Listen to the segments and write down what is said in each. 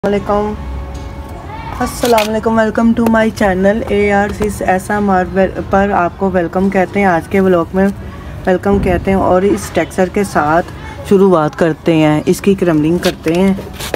अस्सलाम वालेकुम, welcome to my channel AR6SMR पर आपको वेलकम कहते हैं। आज के व्लॉग में वेलकम कहते हैं और इस टेक्सचर के साथ शुरुआत करते हैं, इसकी क्रम्बलिंग करते हैं।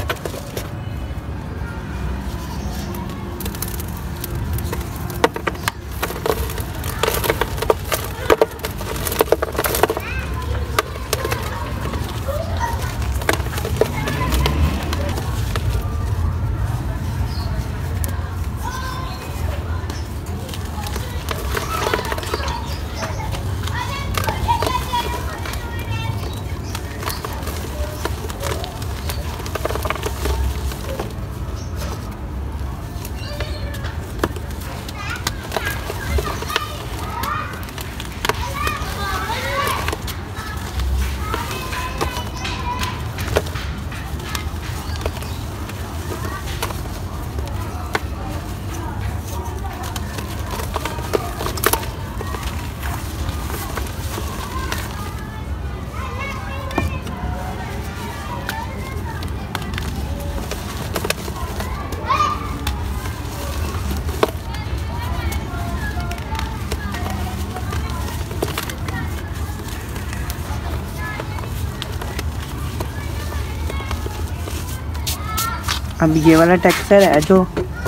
अब ये वाला टेक्सचर है जो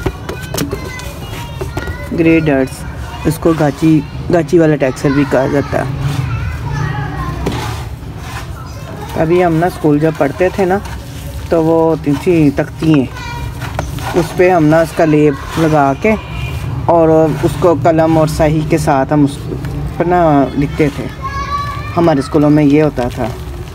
ग्रे डर्ट्स, इसको गाची वाला टेक्सचर भी कहा जाता है। अभी हम ना स्कूल जब पढ़ते थे ना तो वो होती थी तख्तियाँ, उस पर हम ना उसका लेप लगा के और उसको कलम और स्याही के साथ हम उस पर ना लिखते थे। हमारे स्कूलों में ये होता था।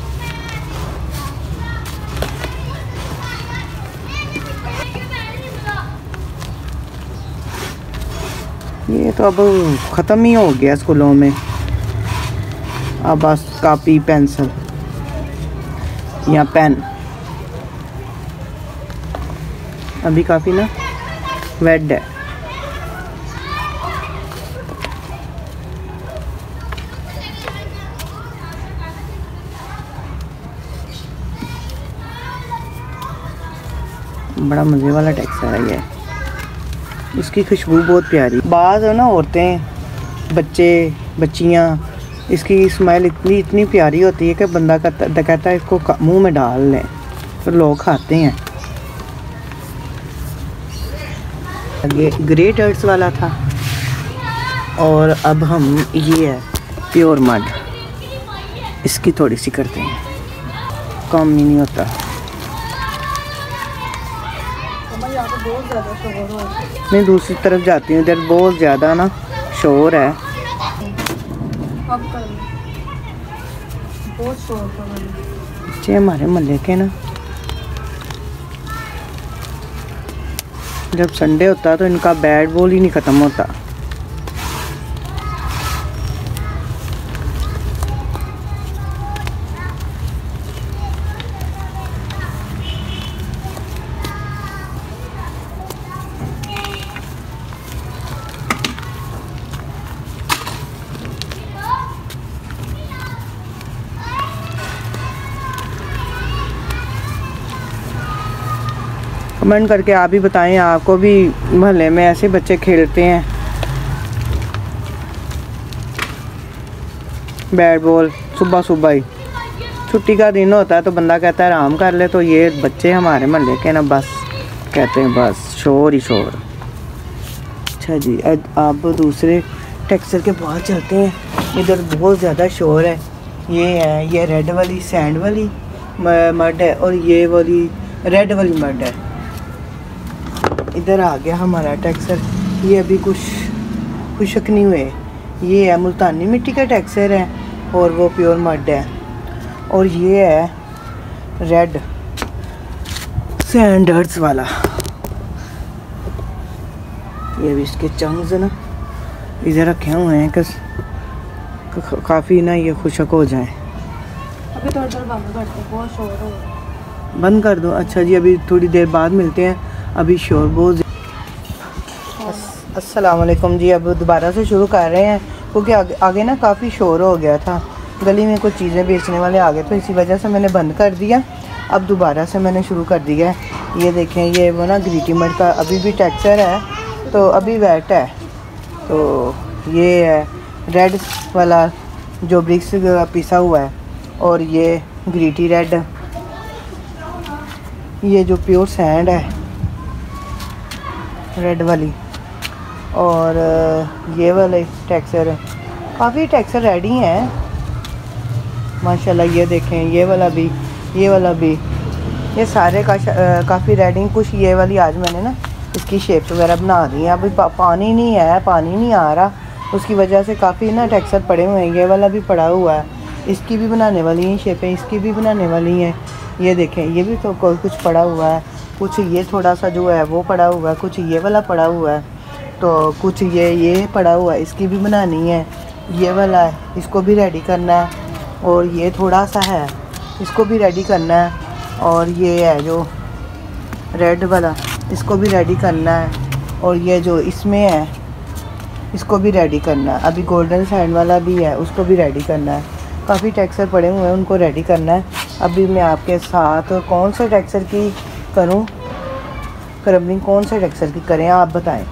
ये तो अब ख़त्म ही हो गया स्कूलों में। अब बस कॉपी पेंसिल या पेन। अभी काफ़ी ना वेट है। बड़ा मज़े वाला टेक्सचर है ये। इसकी खुशबू बहुत प्यारी। बाज़ है ना औरतें, बच्चे, बच्चियाँ, इसकी स्मेल इतनी प्यारी होती है कि बंदा कहता है इसको मुंह में डाल लें, फिर लोग खाते हैं। ये ग्रे डर्ट्स वाला था और अब हम ये है प्योर मड, इसकी थोड़ी सी करते हैं, कम ही नहीं होता। मैं दूसरी तरफ जाती हूँ, इधर बहुत ज़्यादा ना शोर है। बच्चे हमारे मोहल्ले के ना जब संडे होता तो इनका बैट बॉल ही नहीं ख़त्म होता। कमेंट करके आप भी बताएं, आपको भी मोहल्ले में ऐसे बच्चे खेलते हैं बैट बॉल? सुबह ही छुट्टी का दिन होता है तो बंदा कहता है आराम कर ले, तो ये बच्चे हमारे मोहल्ले के ना बस कहते हैं बस शोर ही शोर। अच्छा जी, अब दूसरे टेक्सचर के पास चलते हैं। इधर बहुत ज़्यादा शोर है। ये रेड वाली सैंड वाली मड है और ये वाली रेड वाली मड है। इधर आ गया हमारा टेक्सचर। ये अभी कुछ खुशक नहीं हुए। ये है मुल्तानी मिट्टी का टेक्सचर है और वो प्योर मड है। और ये है रेड सैंड डर्ट्स वाला। ये भी इसके चंक्स ना इधर रखे हुए हैं कि काफ़ी ना ये खुशक हो जाए। अभी थोड़ी देर बंद कर दो, बहुत शोर हो रहा है। बंद कर दो। अच्छा जी, अभी थोड़ी देर बाद मिलते हैं। अभी शोर बहुत। अस्सलाम वालेकुम जी। अब दोबारा से शुरू कर रहे हैं क्योंकि आगे ना काफ़ी शोर हो गया था। गली में कुछ चीज़ें बेचने वाले आ गए तो इसी वजह से मैंने बंद कर दिया। अब दोबारा से मैंने शुरू कर दिया है। ये देखें, ये वो ना ग्रीटी मड का अभी भी टेक्सचर है, तो अभी वेट है। तो ये है रेड वाला जो ब्रिक्स पिसा हुआ है, और ये ग्रीटी रेड, ये जो प्योर सैंड है रेड वाली, और ये वाले टेक्सचर, काफ़ी टेक्सचर रेडी हैं माशाल्लाह। ये देखें, ये वाला भी, ये वाला भी, ये सारे का काफ़ी रेडी। कुछ ये वाली आज मैंने ना इसकी शेप्स वगैरह बना दी हैं। अभी पानी नहीं है, पानी नहीं आ रहा, उसकी वजह से काफ़ी ना टेक्सचर पड़े हुए हैं। ये वाला भी पड़ा हुआ है, इसकी भी बनाने वाली हैं शेपें, इसकी भी बनाने वाली हैं। ये देखें, ये भी तो कुछ पड़ा हुआ है, कुछ ये थोड़ा सा जो है वो पड़ा हुआ है, कुछ ये वाला पड़ा हुआ है, तो कुछ ये पड़ा हुआ है, इसकी भी बनानी है। ये वाला है, इसको भी रेडी करना है, और ये थोड़ा सा है, इसको भी रेडी करना है, और ये है जो रेड वाला, इसको भी रेडी करना है, और ये जो इसमें है इसको भी रेडी करना है। अभी गोल्डन सैंड वाला भी है, उसको भी रेडी करना है। काफ़ी टेक्सचर पड़े हुए हैं, उनको रेडी करना है। अभी मैं आपके साथ कौन से टेक्सचर की करूं, क्रम्बलिंग कौन से टेक्सचर की करें, आप बताएं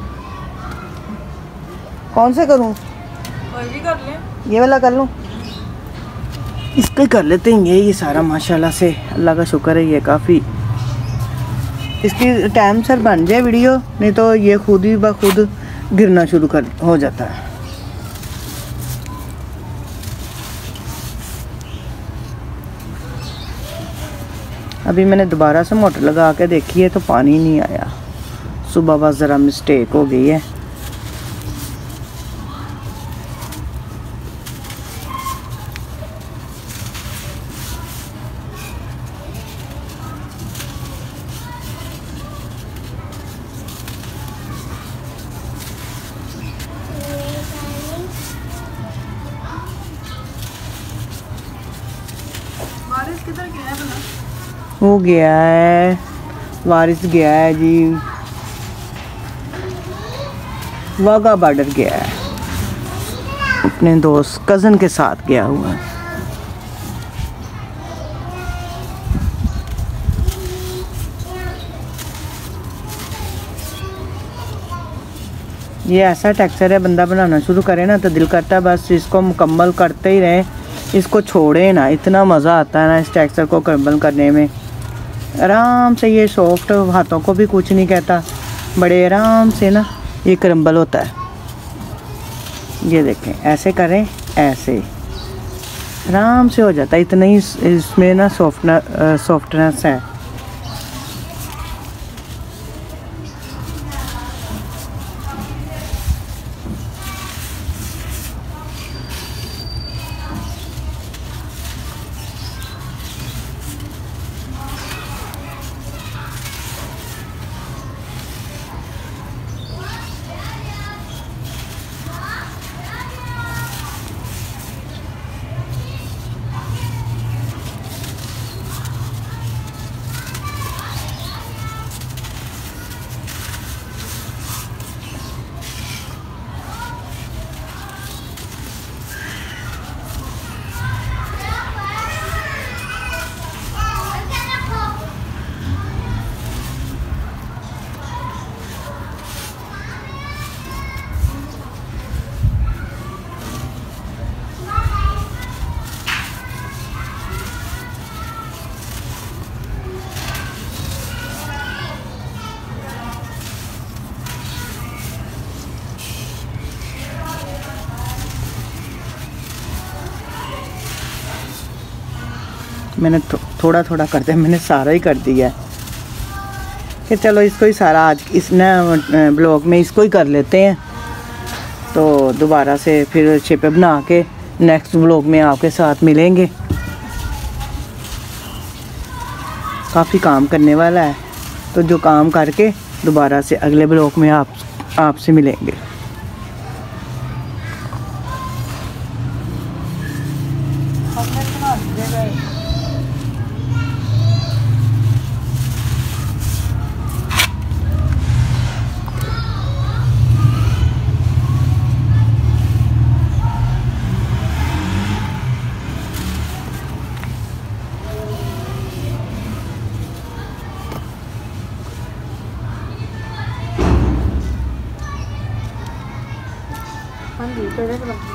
कौन से करूं? कोई भी कर लें। ये वाला कर लूं? इसका कर लेते हैं। ये सारा माशाल्लाह से अल्लाह का शुक्र है, ये काफ़ी इसकी टाइम सर बन जाए वीडियो, नहीं तो ये खुद ही ब खुद गिरना शुरू हो जाता है। अभी मैंने दोबारा से मोटर लगा के देखी है तो पानी नहीं आया। सुबह बस ज़रा मिस्टेक हो गई है। बारिश किधर गया है भला? हो गया है, वारिस गया है जी, वाघा बॉर्डर गया है, अपने दोस्त कज़न के साथ गया हुआ है। ये ऐसा टेक्सचर है, बंदा बनाना शुरू करे ना तो दिल करता है बस इसको मुकम्मल करते ही रहें, इसको छोड़े ना। इतना मज़ा आता है ना इस टेक्सचर को क्रम्बल करने में। आराम से ये सॉफ्ट, हाथों को भी कुछ नहीं कहता, बड़े आराम से ना ये क्रम्बल होता है। ये देखें, ऐसे करें, ऐसे आराम से हो जाता है। इतना ही इसमें ना सॉफ्टनेस है। मैंने थोड़ा थोड़ा करते मैंने सारा ही कर दिया है कि चलो इसको ही सारा आज इस न ब्लॉग में इसको ही कर लेते हैं। तो दोबारा से फिर शेपें बना के नेक्स्ट ब्लॉग में आपके साथ मिलेंगे। काफ़ी काम करने वाला है, तो जो काम करके दोबारा से अगले ब्लॉग में आपसे मिलेंगे। हाँ जी पेड़े से बनती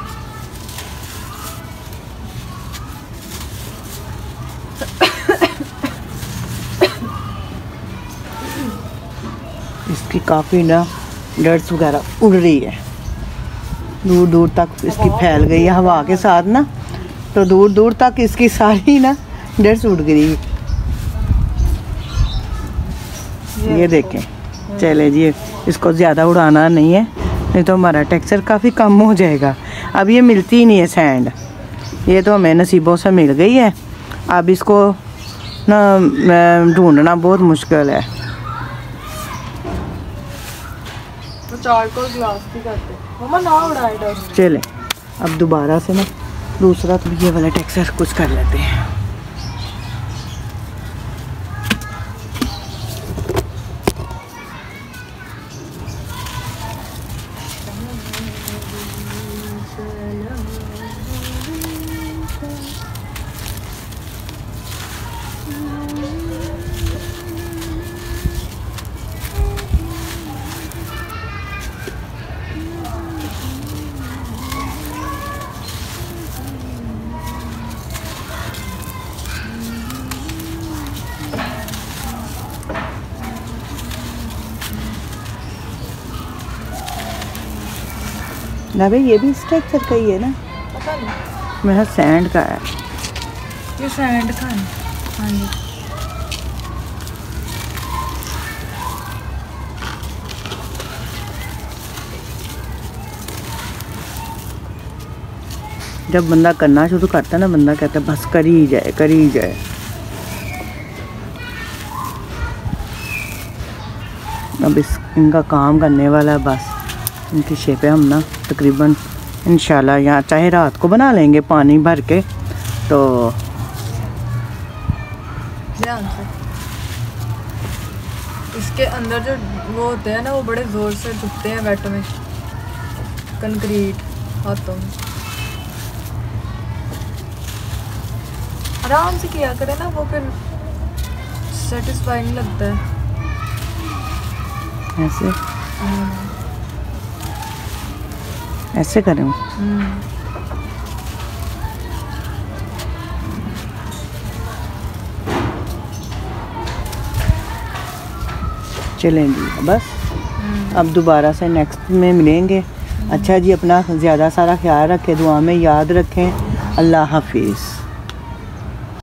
इसकी काफ़ी ना डर्ट्स वगैरह उड़ रही है, दूर दूर तक इसकी फैल गई है हवा के साथ ना, तो दूर दूर तक इसकी सारी ना डर्ट्स उड़ गई। ये देखें, चले जी, इसको ज़्यादा उड़ाना नहीं है, नहीं तो हमारा टेक्सचर काफ़ी कम हो जाएगा। अब ये मिलती ही नहीं है सैंड, ये तो हमें नसीबों से मिल गई है। अब इसको ना ढूंढना बहुत मुश्किल है। वो चारकोल ग्लास भी करते मम्मा ना उड़ाए डस्ट। चले अब दोबारा से ना दूसरा तो ये वाला टेक्सचर कुछ कर लेते हैं। ना भाई ये भी स्ट्रक्चर का ही है ना, पता नहीं मेरा सैंड का है। ये सैंड का है। हाँ जी जब बंदा करना शुरू करता है ना, बंदा कहता है बस कर ही जाए कर ही जाए। अब इनका काम करने वाला है बस। इनकी शेपें हम ना तकरीबन इंशाल्लाह यहाँ चाहे रात को बना लेंगे पानी भर के, तो ध्यान से इसके अंदर जो वो होते हैं ना, वो बड़े ज़ोर से झुकते हैं वेट में, कंक्रीट हाथों में। आराम से किया करे ना, वो फिर सेटिस्फाइंग लगता है। ऐसे ऐसे करें। चलें जी बस, अब दोबारा से नेक्स्ट में मिलेंगे। अच्छा जी, अपना ज़्यादा सारा ख्याल रखें, दुआ में याद रखें। अल्लाह हाफिज़।